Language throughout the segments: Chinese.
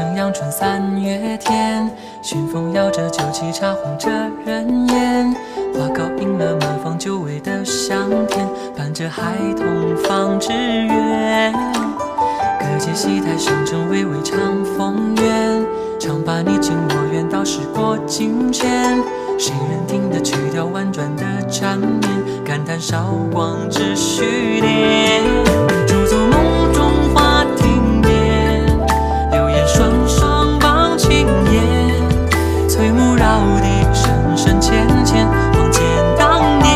上阳春三月天，熏风摇着酒旗，茶红着人烟。花糕迎了满房久违的香甜，伴着孩童放纸鸢。歌阶戏台上阵巍巍长风远，唱罢你情我愿，到时过境迁。谁人听得曲调婉转的缠绵，感叹韶光只虚恋。驻足梦中花亭边，流言双双傍青烟。翠幕绕地深深浅浅，望见当年。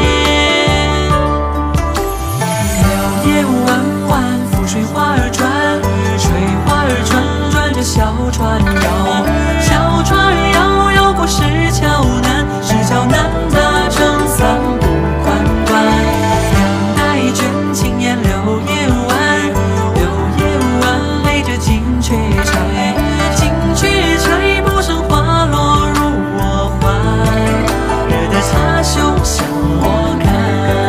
柳叶弯弯，浮水花儿转，水花儿转转着小船摇，小船摇摇过石桥南，石桥南搭成三步宽关。两代卷青烟柳叶弯，柳叶弯垒着金雀钗，金雀钗不胜花落入我怀，热的茶袖向我看。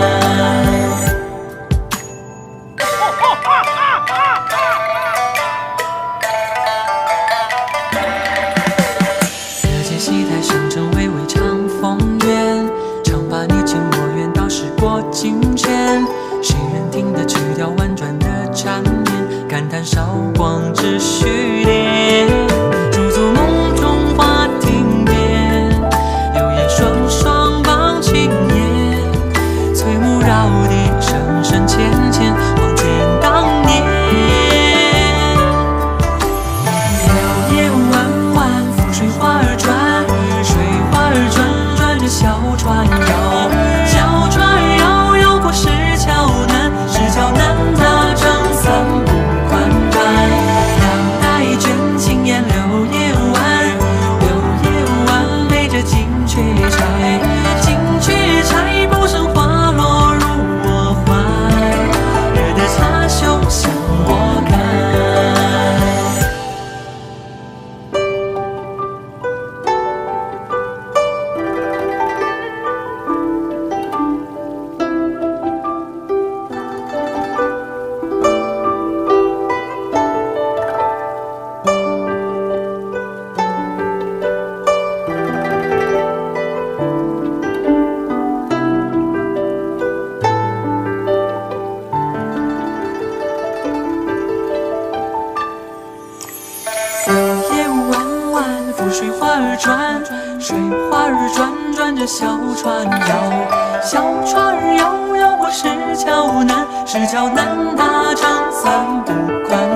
歌阶戏台上阵巍巍长风远，唱罢你情我愿，到时过境迁。谁人听得曲调婉转的缠绵，感叹韶光只虚恋。驻足梦中花亭边，流言双双傍青烟。翠幕绕地深深浅浅，望见当年。柳叶弯弯，浮水花儿转，水花儿转转着小船摇，小船摇摇过石桥南，石桥南搭成三步宽关。两代卷青烟柳叶弯，柳叶弯垒着金雀钗，金雀钗不胜花落入我怀，热的茶袖向我看。浮水花儿转，水花儿转转着小船摇，小船摇摇过石桥南，石桥南搭成三步宽